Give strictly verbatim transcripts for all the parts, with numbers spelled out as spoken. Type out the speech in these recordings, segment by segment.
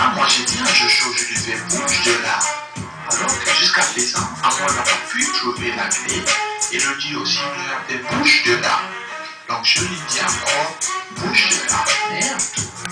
ça, moi j'ai dit un jeu chaud, je lui fais bouge de là. Alors que jusqu'à présent, Amoué n'a pas pu trouver la clé. Elodie aussi lui a fait bouge de là. Donc je lui dis encore bouge de là. Merde.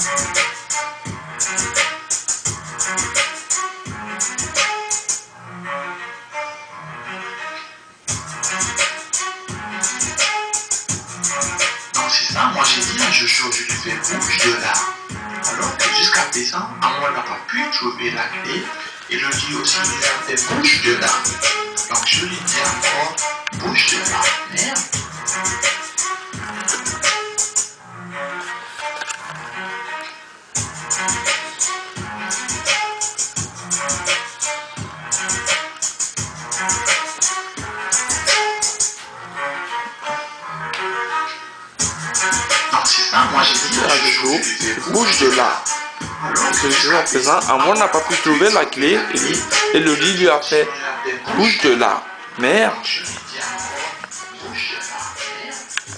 Donc c'est ça, moi j'ai dit un jeu chaud, je lui fais bouge de là. Alors que jusqu'à présent, Amoué n'a pas pu trouver la clé. Elodie aussi lui a fait bouge de là. Donc je lui dis encore bouge de là. Merde. Donc c'est ça, moi j'ai dit un jeu chaud, je lui fais bouge de là. Que jusqu'à présent, Amoué n'a pas pu trouver la clé et lui, Elodie lui a fait bouge de là. Merde. Je lui dis encore bouge de là. Merde.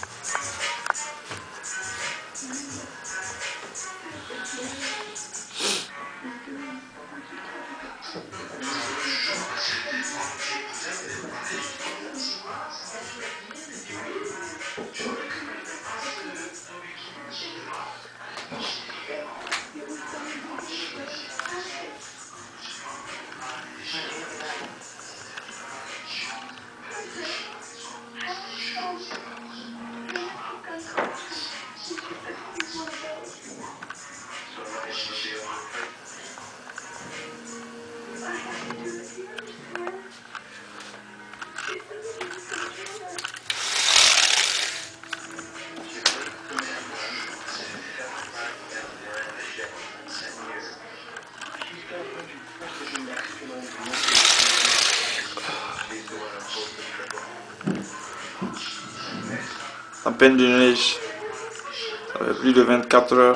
À peine de neige. Ça fait plus de vingt-quatre heures.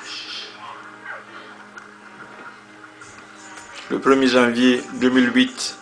Le premier janvier deux mille huit.